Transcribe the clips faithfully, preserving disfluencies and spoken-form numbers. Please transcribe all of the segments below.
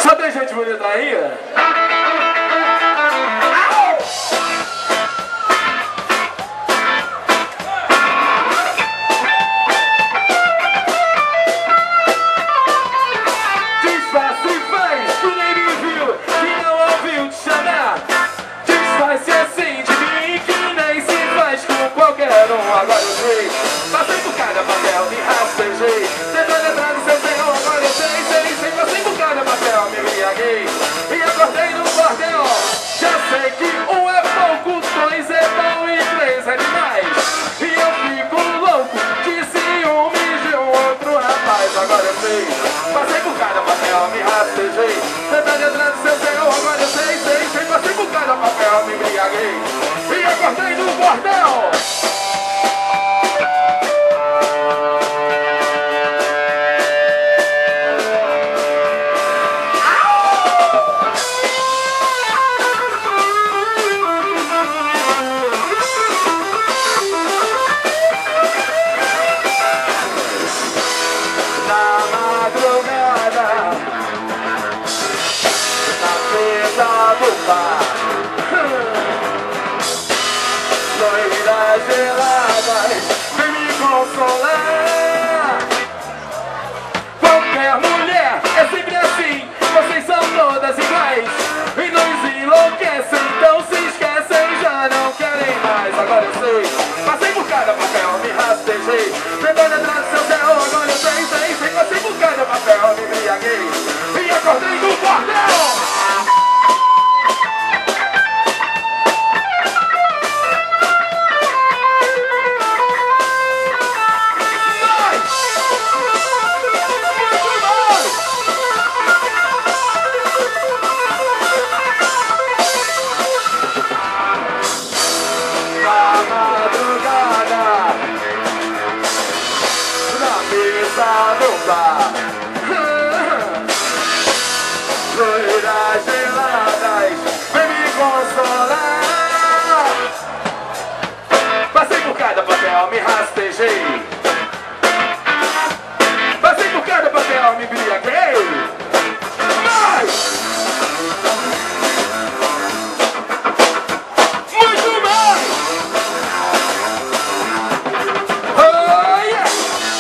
Só tem gente bonita aí? Disfarce e faz que nem me viu, que não ouviu te chamar. Disfarce assim de mim que nem se faz com qualquer um. Agora eu sei, passei por cada papel, me rastejei. Tentando entrar no seu senhor, agora eu sei, sei, sei. Passei por cada papel, me embriaguei e acordei no bordel. Já sei que um é pouco, dois é bom e três é demais. E eu fico louco de ciúmes de um outro rapaz. Agora eu sei, passei por cada papel, me rastejei. Tentando entrar no seu senhor, agora eu sei, sei, sei. Passei por cada papel, me embriaguei e acordei no bordel. Loiras geladas, vem me consolar. Qualquer mulher é sempre assim, vocês são todas iguais e nos enlouquecem, então se esquecem, já não querem mais. Agora eu sei, passei por cada papel, me rastejei. Tentando entrar no seu céu, agora eu sei, sei, sei. Passei por cada papel, me embriaguei e acordei no bordel. Loiras geladas, vem me consolar. Passei por cada papel, me rastejei. Passei por cada papel, me embriaguei. Mais! Muito mais! Oh, yeah!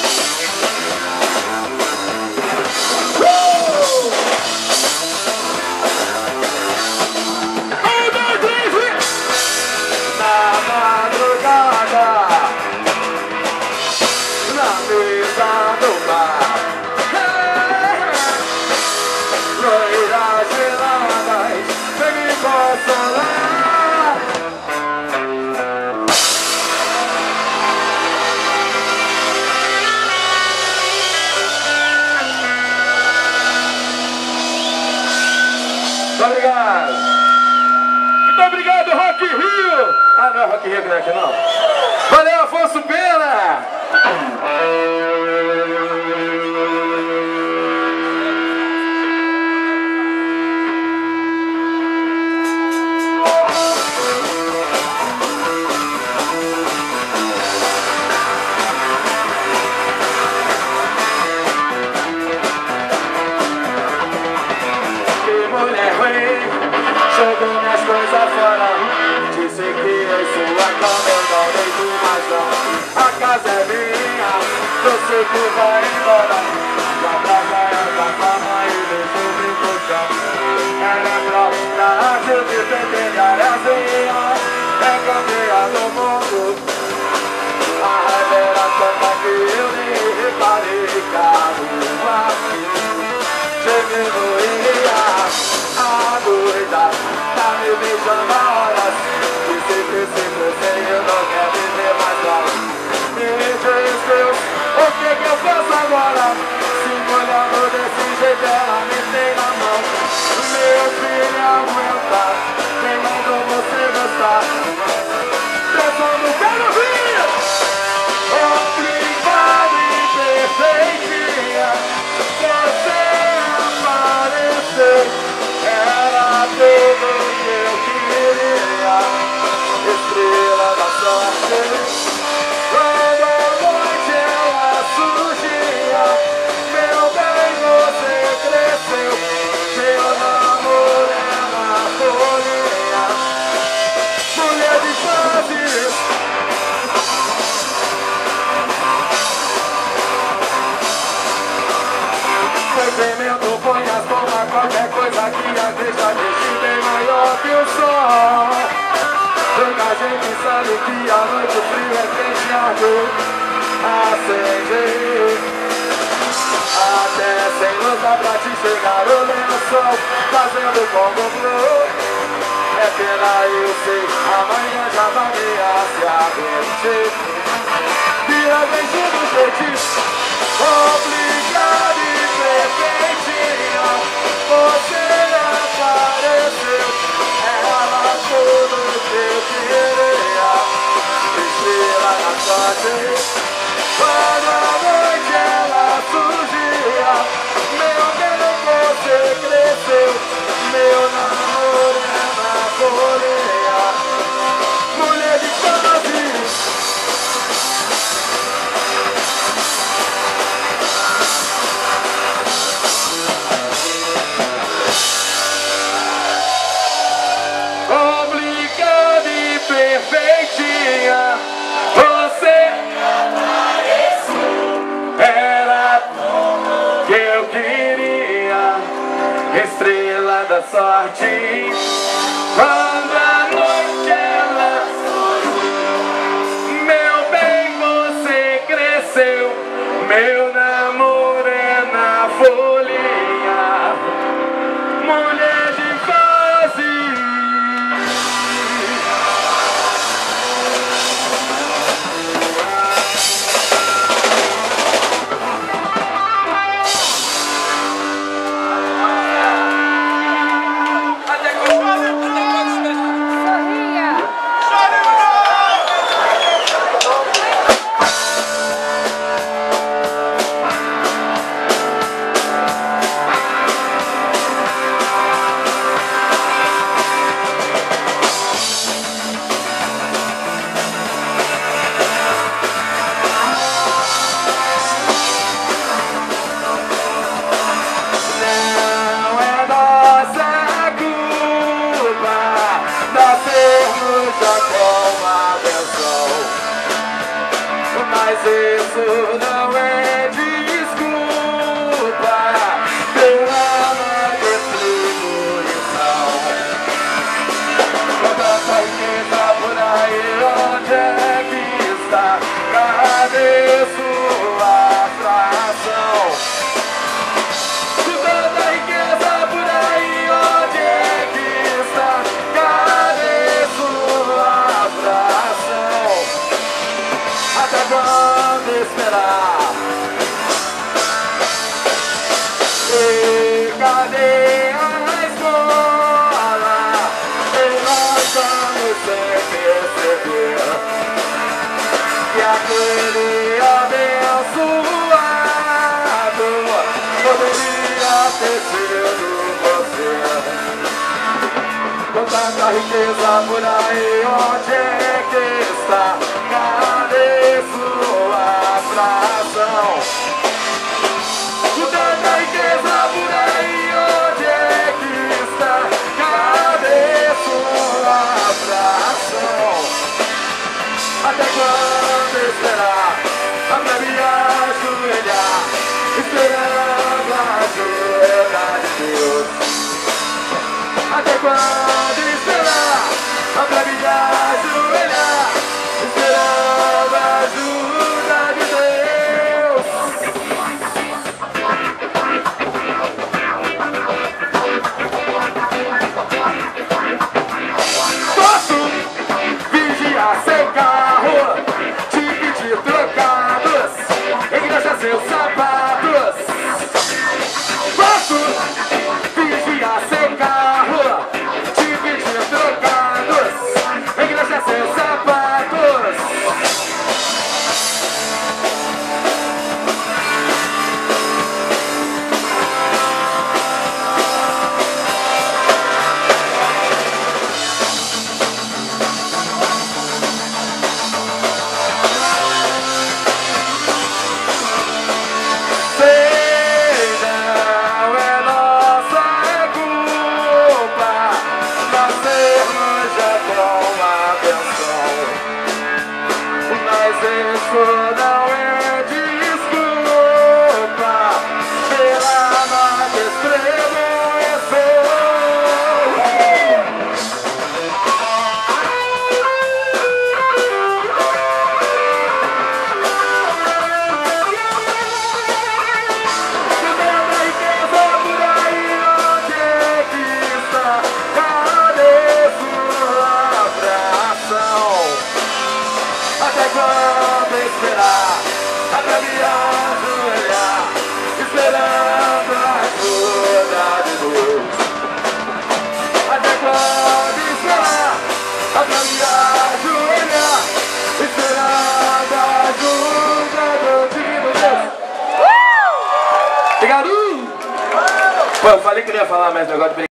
Loiras geladas, vem me consolar. Muito obrigado. Muito obrigado, Rock Rio. Ah, não é Rock Rio que não é aqui não. Valeu, Afonso Pena. Jogou minhas coisas fora, disse que em sua cama eu não deito mais não. A casa é minha, você que vai embora. Já pra praia da fama e deixo me colchão. Ela é própria de defender a areazinha. É campeã do mundo. A raiva era tanta que eu nem reparei que a rua diminuía. A doida tá me beijando a horas. E sempre, sempre sem eu não quero viver mais mal. Me diz Deus, o que que eu faço agora? Se me olhando desse jeito ela me tem na mão. Meu filho aguenta, quem mandou você gostar? Pessoal não quero vir. Obrigado e perfeitinha. Você é a Sofrimento põe as bombas, qualquer coisa que a deixa deixe bem maior que o sol. Pouca gente sabe que a noite o frio é quente, ardor, acende. Até sem luz dá pra te chegar olhando o sol, fazendo como flor. É pena, eu sei, amanhã já vai ameaçar a gente. Vira beijo do feitiço, obrigado e perfeitinha. Você apareceu, ela tudo que eu queria. Estrela na sorte, quando a noite ela surgia. Meu bem, você cresceu, meu namoro é na folia. Mulher de fase, obrigado e perfeitinha. Você era que eu queria, estrela da sorte. Quando a noite ela surgiu, meu bem, você cresceu, meu namoro é na folia. Mulher de fase, isso não é desculpa pela má distribuição. Com tanta riqueza por aí, onde é que está? Cadê sua atração? Com tanta riqueza por aí, onde é que está? Cadê sua atração? Até quando esperar? E cadê a escola? E nós vamos sem perceber que aquele abençoado poderia ter sido você. Com tanta riqueza por aí, onde é que está? Cadê sua atração? Com tanta riqueza por aí, onde é que está? Cadê sua atração? Até quando esperar? Até me ajoelhar, esperando a ajuda de Deus. Até quando esperar? Até me ajoelhar, esperando a ajuda de Deus. Pô, eu falei que não ia falar mais negócio de